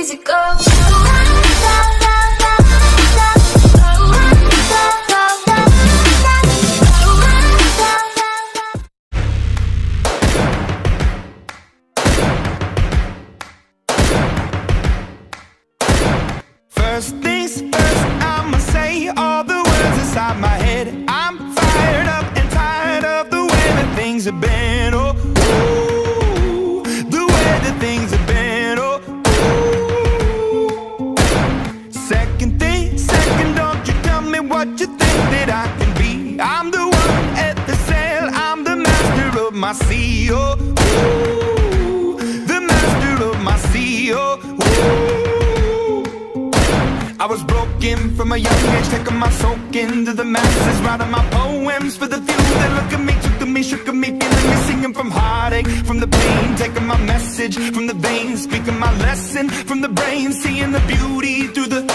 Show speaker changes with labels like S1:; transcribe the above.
S1: easy go.
S2: First things first, I'ma say all the words inside my head. I'm fired up and tired of the way that things have been. Oh, ooh, the way that things have been. Oh, ooh. Second thing, second, don't you tell me what you think that I can be. I'm the one at the sail, I'm the master of my sea. Oh, ooh, the master of my sea. Oh, ooh. I was broken from a young age, taking my soak into the masses, writing my poems for the few that look at me, took to me, shook at me, feeling me, singing from heartache, from the pain, taking my message from the veins, speaking my lesson from the brain, seeing the beauty through the